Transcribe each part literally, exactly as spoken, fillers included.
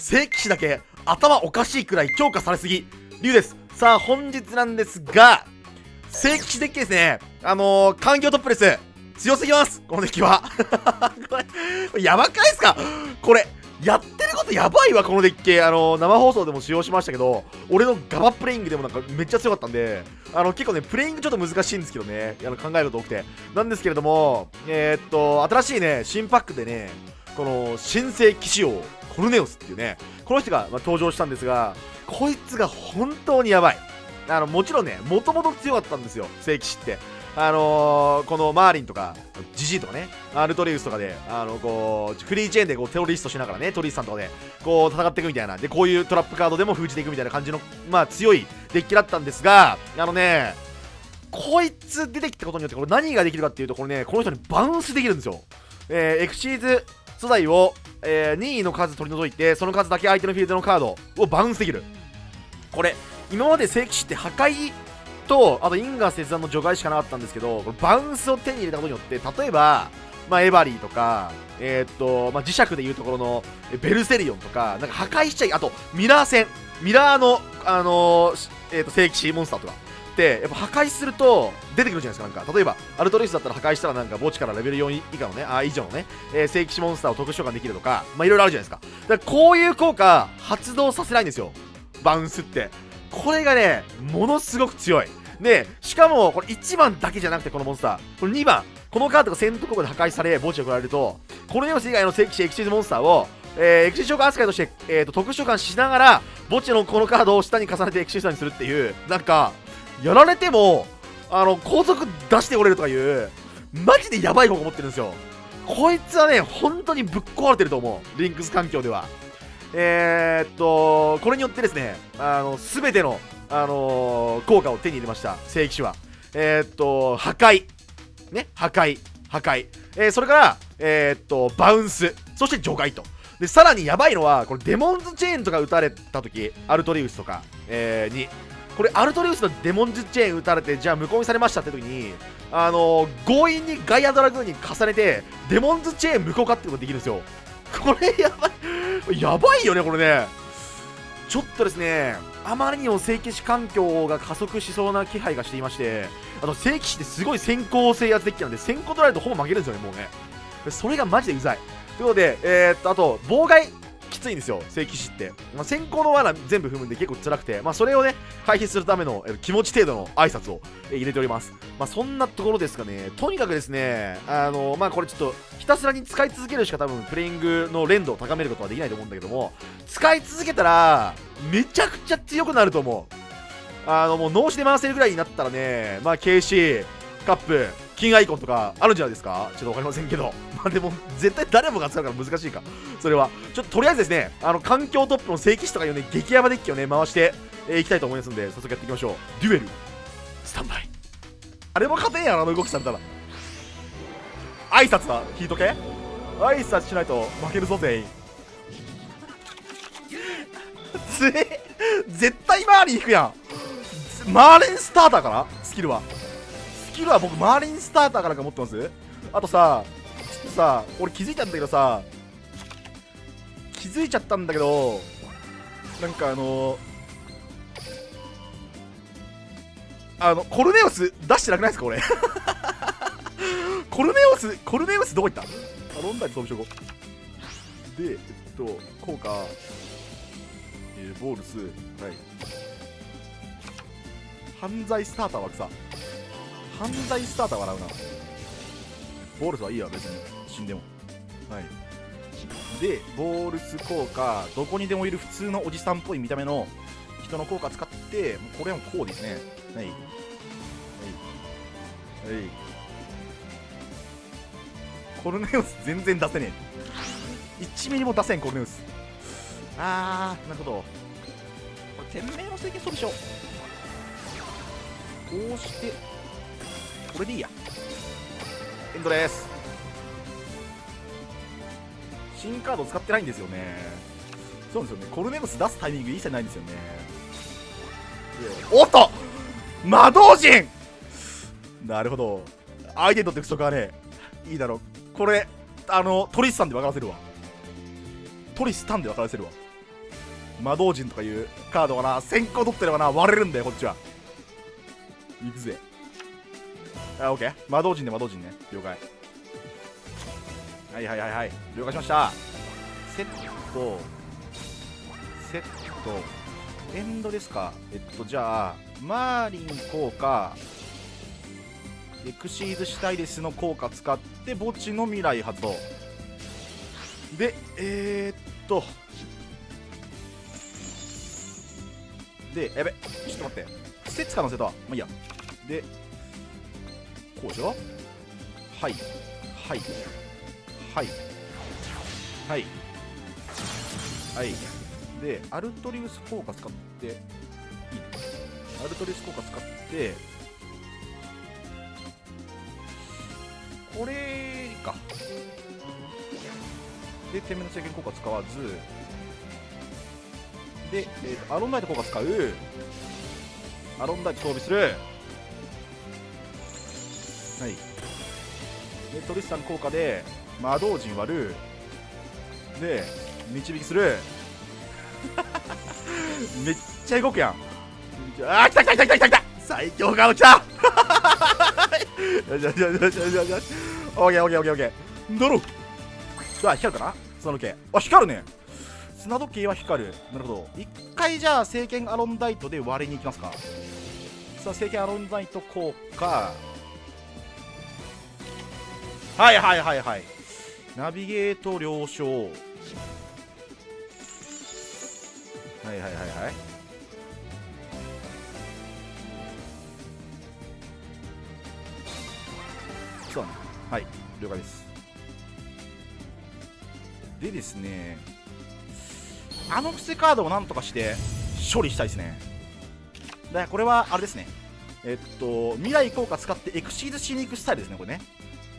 聖騎士だけ頭おかしいくらい強化されすぎ龍です。さあ本日なんですが、聖騎士デッキですね。あのー、環境トップです。強すぎます、このデッキは。これ、やばくないですかこれ。やってることやばいわ、このデッキ。あのー、生放送でも使用しましたけど、俺のガバプレイングでもなんかめっちゃ強かったんで、あの、結構ね、プレイングちょっと難しいんですけどね、あの考えること多くて。なんですけれども、えー、っと、新しいね、新パックでね、この、新聖騎士王、コルネオスっていうね、この人が、まあ、登場したんですが、こいつが本当にやばい。あの、もちろんね、もともと強かったんですよ、聖騎士って。あのー、このマーリンとか、ジジイとかね、アルトリウスとかで、あの、こう、フリーチェーンでこうテロリストしながらね、トリスさんとかで、こう、戦っていくみたいな。で、こういうトラップカードでも封じていくみたいな感じの、まあ、強いデッキだったんですが、あのね、こいつ出てきたことによって、これ何ができるかっていうと、これね、この人にバウンスできるんですよ。えー、エクシーズ素材を、えー、にいの数取り除いて、その数だけ相手のフィールドのカードをバウンスできる。これ、今まで聖騎士って破壊、とあと因果切断の除外しかなかったんですけど、これバウンスを手に入れたことによって、例えば、まあ、エバリーとか、えー、っと、まあ、磁石でいうところのベルセリオンとか、なんか破壊しちゃい、あとミラー戦、ミラーの、あのーえー、っと聖騎士モンスターとかってやっぱ破壊すると出てくるじゃないですか。なんか例えばアルトリウスだったら破壊したらなんか墓地からレベルよん以下のね、あ以上のね、えー、聖騎士モンスターを特殊召喚できるとか、まあいろいろあるじゃないですか。だからこういう効果発動させないんですよ、バウンスって。これがね、ものすごく強い。で、しかも、これいちばんだけじゃなくて、このモンスター。これにばん。このカードが戦闘効果で破壊され、墓地を送られると、このネオス以外の聖騎士エクシーズモンスターを、えー、エクシーズ召喚扱いとして、えーと、特殊召喚しながら、墓地のこのカードを下に重ねてエクシーズにするっていう、なんか、やられても、あの、後続出しておれるとかいう、マジでやばい方が持ってるんですよ。こいつはね、本当にぶっ壊れてると思う。リンクス環境では。えー、っと、これによってですね、あの、すべての、あのー、効果を手に入れました、聖騎士は。えー、っと、破壊。ね、破壊。破壊。えー、それから、えー、っと、バウンス。そして除外と。で、さらにやばいのは、これ、デモンズチェーンとか撃たれたとき、アルトリウスとか、えー、に、これ、アルトリウスのデモンズチェーン撃たれて、じゃあ無効にされましたってときに、あのー、強引にガイアドラグーンに重ねて、デモンズチェーン無効化ってことができるんですよ。これ、やばい。やばいよね、これね。ちょっとですね、あまりにも聖騎士環境が加速しそうな気配がしていまして、あと聖騎士ってすごい先行制圧デッキなんで、先行取られるとほぼ負けるんですよね、もうね。それがマジでうざい。ということで、えー、っと、あと、妨害、きついんですよ、聖騎士って。まあ、先行の罠全部踏むんで結構辛くて、まあ、それをね、回避するための、えー、気持ち程度の挨拶を、えー、入れております。まあ、そんなところですかね。とにかくですね、あのー、まあ、これちょっと、ひたすらに使い続けるしか多分、プレイングの連動を高めることはできないと思うんだけども、使い続けたら、めちゃくちゃ強くなると思う。あの、もう脳死で回せるぐらいになったらね、まあ、ケーシー、カップ、金アイコンとかあるんじゃないですか。ちょっとわかりませんけど。まあでも、絶対誰もが使うから難しいか。それは。ちょっととりあえずですね、あの、環境トップの聖騎士とかいうね、激ヤバデッキをね、回してい、えー、きたいと思いますんで、早速やっていきましょう。デュエル、スタンバイ。あれも勝てんやろ、あの動きされたら。挨拶は聞いとけ。挨拶しないと負けるぞ、全員。つえ、絶対マーリン引くやん。マーリンスターターかな、スキルは。スキルは僕マーリンスターターからか持ってます。あとさ、ちょっとさ、俺気づいたんだけどさ、気づいちゃったんだけど、なんかあのー、あのコルネオス出してなくないですか、俺。コルネオス、コルネオスどこ行った？あ、ロンダに装備しとこう。で、えっと、効果、えー、ボールス、はい。犯罪スターターは草。犯罪スターター笑うな。ボールスはいいや、別に死んでも。はい。で、ボールス効果、どこにでもいる普通のおじさんっぽい見た目の人の効果使って、もうこれはこうですね。はい。はい。はい。コルネウス全然出せねえ。いちミリも出せん、コルネウス。あー、なるほど。これ、天命の聖騎士でしょ。こうして、これでいいや。エンドです。新カード使ってないんですよね。そうですよね。コルネウス出すタイミング一切ないんですよね。おっと魔導陣。なるほど。相手にとって不足はね、いいだろう。これ、あの、トリスタンで分からせるわ。トリスタンで分からせるわ。 魔導陣とかいうカードがな、先行取ってればな、割れるんだよ、こっちは。いくぜ。あ、オッケー。魔導陣で魔導陣ね。了解。はいはいはいはい。了解しました。セット。セット。エンドですか。えっと、じゃあ、マーリン効果、エクシーズシュタイレスの効果使って、墓地の未来発動。で、えー、っと、で、やべ、ちょっと待って。不設可能性とは、まあいいや。で、こうでしょ。はい。はい。はい。はい。はい。で、アルトリウス効果使って、いい。アルトリウス効果使って、これか。で、天命の制限効果使わず、で、えーと、アロンダイト効果使う。アロンダイト装備する。はい。で、トリスタン効果で魔導陣割る。で、導きする。めっちゃ動くやん。あー、来た来た来た来た来た来た、最強カード来た。よしよしよしよしよしよし。オッケーオッケーオッケーオッケー。ドロー。さあ、光るかな砂時計。あ、光るね。砂時計は光る。なるほど。一回じゃあ、聖剣アロンダイトで割りに行きますか。さあ、聖剣アロンダイト効果。はいはいはいはい。ナビゲート了承。はいはいはいはい。そうだね。はい、了解です。でですね、あの伏せカードをなんとかして処理したいですね。だからこれはあれですね。えっと、未来効果使ってエクシーズしに行くスタイルですね、これね。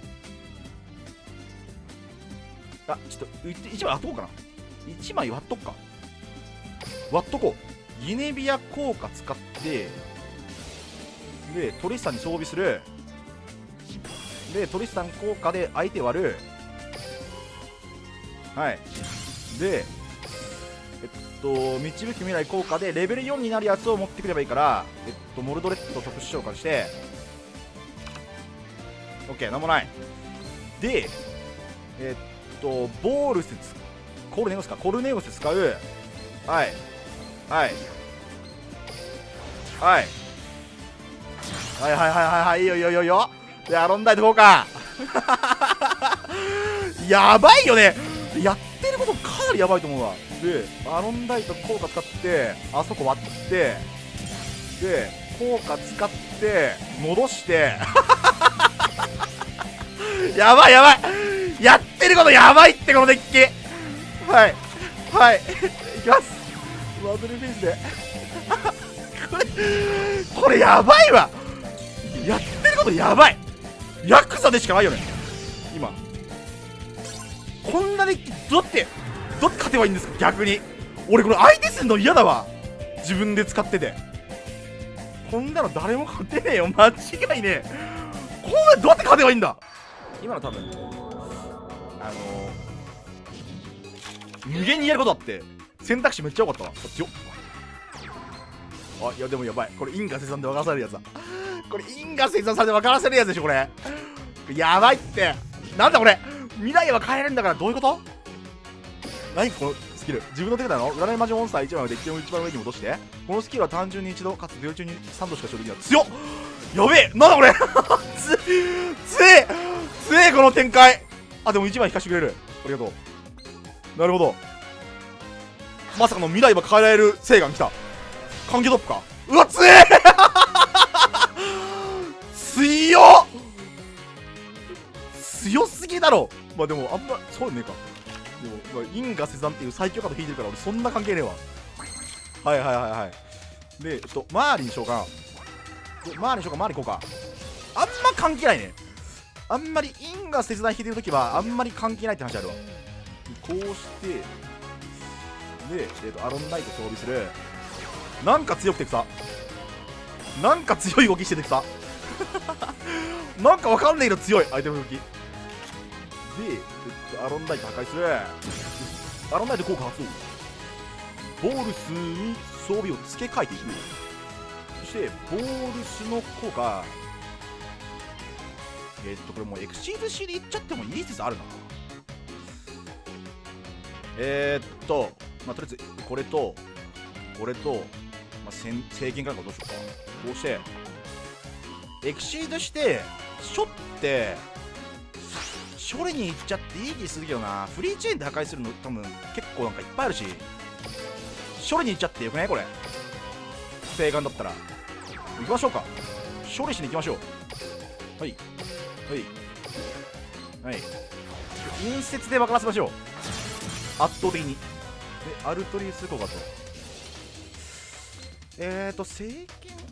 あ、ちょっと、いちまい割っとこうかな。いちまい割っとくか。割っとこう。ギネビア効果使って、で、トリスタンに装備する。で、トリスタン効果で相手割る。はい。で、えっと、導く未来効果でレベルよんになるやつを持ってくればいいから、えっと、モルドレッド特殊召喚して、OK、なんもない。で、えっと、ボールス、コルネウスか、コルネウス使う。はい。はい。はい。はいはいはいはいはい、いいよいいよいいよいいよ。で、アロンダイト効果。やばいよね。やってることかなりやばいと思うわ。で、アロンダイト効果使って、あそこ割って、で、効果使って、戻して、やばいやばい、やってることやばいって、このデッキ。はい。はい。いきます。ワードルフェイスで。これ、これやばいわ。やってることやばい。ヤクザでしかないよね、今。こんなデッキ、どうやって、どうやって勝てばいいんですか、逆に。俺これ相手すんの嫌だわ。自分で使ってて。こんなの誰も勝てねえよ、間違いねえ。これどうやって勝てばいいんだ。今の多分、あのー、無限にやることあって、選択肢めっちゃ良かったわ。こっちよ。あ、いやでもやばい。これ因果生産で分からされるやつだ。これ因果生産されて分からせるやつでしょ、これ。やばいって。なんだこれ。未来は変えれるんだから、どういうこと？何このスキル。自分の手札の占い魔女モンスターいちまいをデッキの一番上に戻して、このスキルは単純に一度、かつデュエル中にさんどしか処理できない。強っ。やべえ、なんだこれ。つ、つえつえこの展開。あ、でもいちまい引かしてくれる。ありがとう。なるほど。まさかの未来は変えられる聖眼来た。関係トップか。うわ、つえ強っ。強すぎだろ。まあでもあんまそうねえか。でも、まあ、因果切断っていう最強カード引いてるから俺そんな関係ねえわ。はいはいはいはい。で、えっと、マーリン召喚。でマーリン召喚、マーリン効果。あんま関係ないね。あんまり因果切断引いてるときはあんまり関係ないって話あるわ。こうして、で、えっと、アロンナイト装備する。なんか強くて草。なんか強い動きしてて草。なんかわかんないけど強いアイテム動き。で、えっと、アロンナイト破壊する。アロンナイト効果発動。 ボールスに装備を付け替えていく。そしてボールスの子がえー、っとこれもうエクシーズ C でいっちゃってもいい説あるな。えー、っとまあとりあえずこれとこれと、まあ、制限価格をどうしようか。こうしてエクシードしてショって処理に行っちゃっていい気するけどな。フリーチェーンで破壊するの多分結構なんかいっぱいあるし、処理に行っちゃってよくないこれ。定眼だったら行きましょうか。処理しに行きましょう。はいはいはい。隣接で分からせましょう。圧倒的に。でアルトリウスコガとえーと聖剣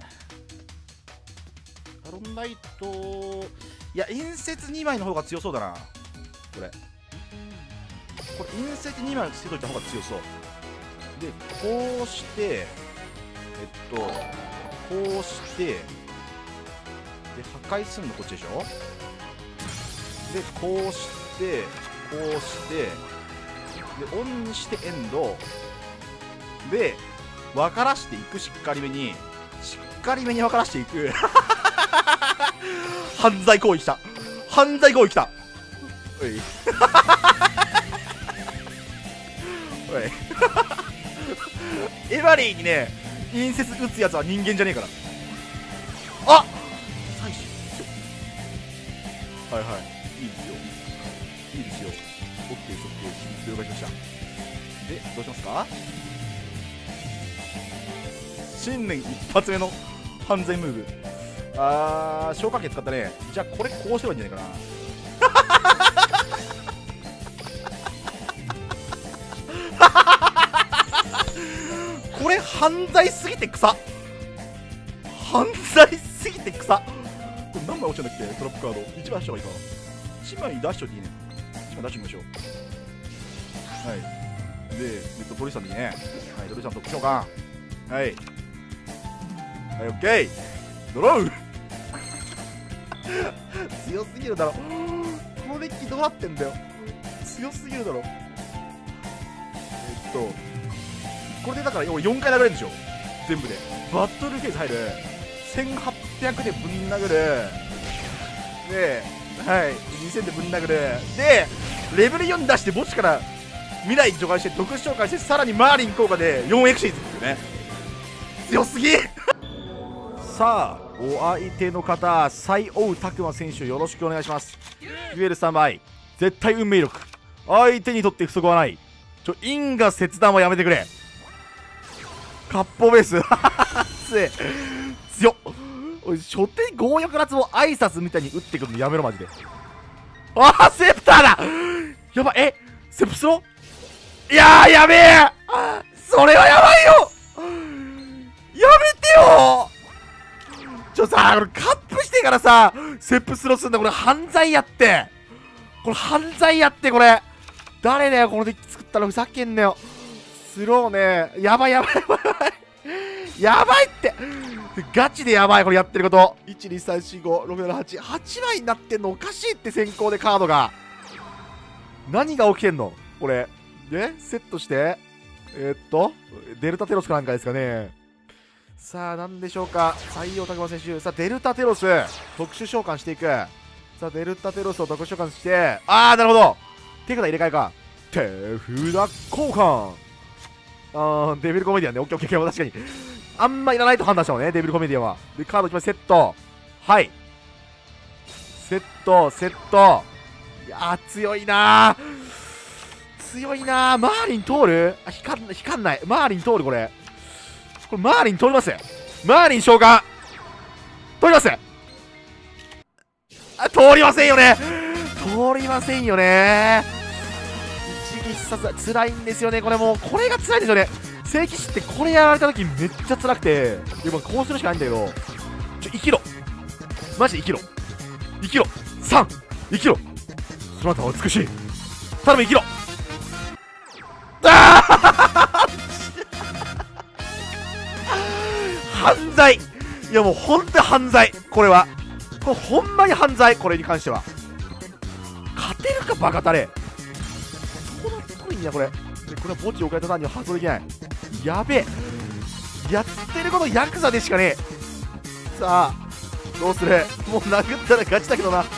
アロンライト、いや隣接にまいの方が強そうだな。これこれ隣接にまいつけといた方が強そうで、こうしてえっとこうしてで破壊するのこっちでしょ。でこうしてこうしてでオンにしてエンドで分からしていく。しっかりめにしっかりめに分からしていく犯罪行為きた犯罪行為きたおいおいエバリーにね隣接打つやつは人間じゃねえから。あっ最初はいはいいいですよいいですよ。オッケーオッケー了解しました。でどうしますか。新年一発目の犯罪ムーブ。あー消火器使ったね。じゃあこれこうすればいいんじゃないかなこれ犯罪すぎて草犯罪すぎて草。これ何枚落ちたんだっけトラップカード。いちまい出した方がいいかな。いちまい出しといていいね。いちまい出してみましょう。はいで、えっと、ドリさんでいいね。はいドリさん特殊召喚。はいはいオッケードロー強すぎるだろこのデッキどうなってんだよ。強すぎるだろ。えっとこれでだからよんかい殴れるんでしょ全部で。バトルフェーズ入るせんはっぴゃくでぶん殴るではいにせんでぶん殴るでレベルよん出して墓地から未来除外して特殊召喚してさらにマーリン効果でよんエクシーズっていうね。強すぎさあお相手の方最王拓磨選手よろしくお願いします。デュエルスタンバイ絶対運命力相手にとって不足はない。ちょ因果切断はやめてくれ。カッポベース強え強っ。おい初手強欲辣を挨拶みたいに打ってくるのやめろマジで。あーセプターだやばい。えセプスロいやーやべえそれはやばいよやめてよちょさこれカップしてからさセプスロすんだ。これ犯罪やってこれ犯罪やってこれ誰だよこのデッキ作ったらふざけんなよ。スローねやばいやばいやばいやばいってガチでやばいこれやってること。いちにさんしごろくななはちはちまいになってんのおかしいって先行でカードが何が起きてんのこれでセットしてえー、っとデルタテロスかなんかですかね。さあ何でしょうか採用高間選手。さあデルタテロス特殊召喚していく。さあデルタテロスを特殊召喚してああなるほど手札入れ替えか手札交換。あーデビルコメディアンねオッケーオッケー確かにあんまいらないと判断したのねデビルコメディアンは。でカードいちまいセットはいセットセットいやー強いなー強いなー。マーリン通るあ光ん光んないマーリン通るこれこれマーリン通ります。マーリン召喚通ります。あ通りませんよね通りませんよね。一撃殺つらいんですよねこれ。もうこれがつらいんですよね。聖騎士ってこれやられた時めっちゃ辛くてでもこうするしかないんだけどちょ生きろマジで生きろ生きろさん生きろそなたは美しい頼む生きろあ犯罪いやもうほんと犯罪これはこれほんまに犯罪。これに関しては勝てるかバカタレ。そこのとこいいんやこれでこれは墓地を変えた段には発動できない。 やべえ、やってることヤクザでしかねえ。さあどうする、もう殴ったら勝ちだけどな。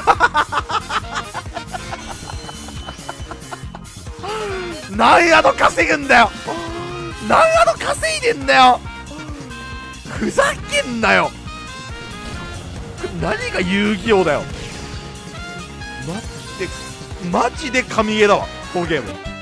何ヤード稼ぐんだよ、何ヤード稼いでんだよ、ふざけんなよ。何が遊戯王だよ。マジでマジで神ゲーだわこのゲーム。